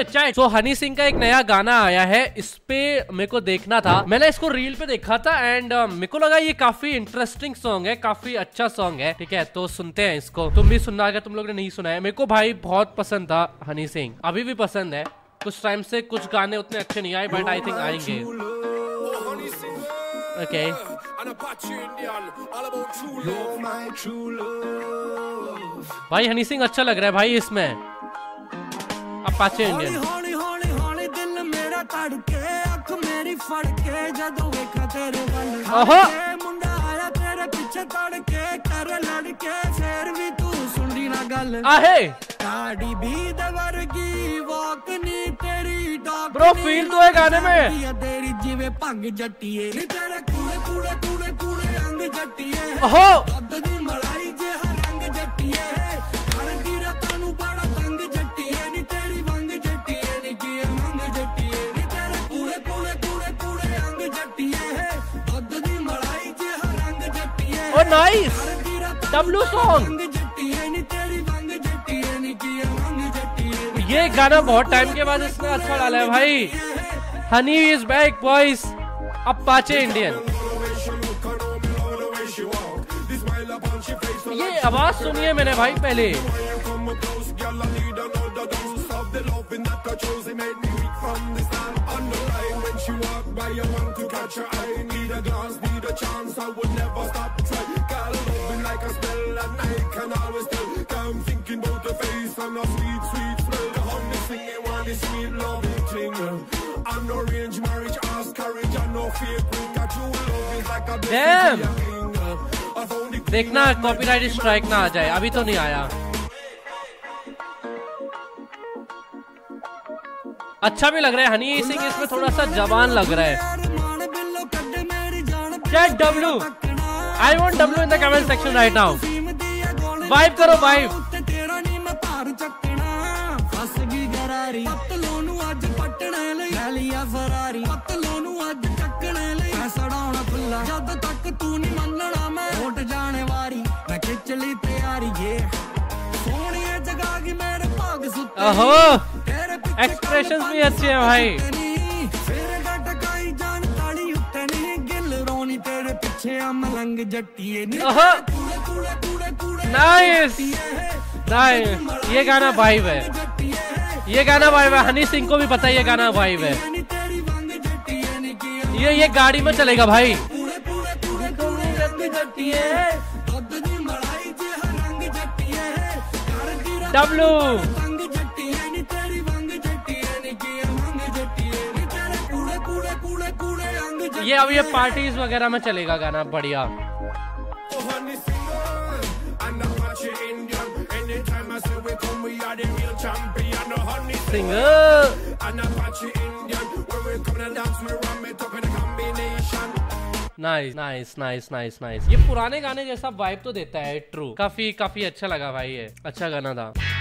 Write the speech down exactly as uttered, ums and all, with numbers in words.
ओए चैट, सो हनी सिंह का एक नया गाना आया है, इस पे मेरे को देखना था। मैंने इसको रील पे देखा था एंड uh, मेरे को लगा ये काफी इंटरेस्टिंग सॉन्ग है, काफी अच्छा सॉन्ग है। ठीक है, तो सुनते हैं इसको। तुम भी सुनना, अगर तुम लोग ने नहीं सुना है। मेरे को भाई बहुत पसंद था हनी सिंह, अभी भी पसंद है। कुछ टाइम से कुछ गाने उतने अच्छे नहीं आए, बट आई थिंक आएंगे। ओके भाई हनी सिंह अच्छा लग रहा है भाई इसमें। Apache Indian. ओहो आहे ब्रो, फील तो है गाने में। ओहो ओ नाइस डब्लू सॉन्ग। ये गाना बहुत टाइम के बाद इसने अच्छा डाला है भाई। Honey is back boys, Apache Indian. ये आवाज सुनिए मैंने भाई पहले। Damn! देखना कॉपीराइट स्ट्राइक ना आ जाए, अभी तो नहीं आया। अच्छा भी लग रहा है हनी सिंह इसमें, थोड़ा सा जवान लग रहा है। Chat W, I want W in the comment section right now. Vibe करो वाइब। ओहो एक्सप्रेशंस भी अच्छे हैं भाई। नाइस नाइस, ये गाना वाइब है, ये गाना वाइब है। हनी सिंह को भी पता है ये गाना वाइब है। ये ये गाड़ी में चलेगा भाई। डब्लू ये अब ये पार्टीज वगैरह में चलेगा गाना, बढ़िया। Singer nice nice nice nice nice. ये पुराने गाने जैसा वाइब तो देता है, ट्रू। काफी काफी अच्छा लगा भाई, ये अच्छा गाना था।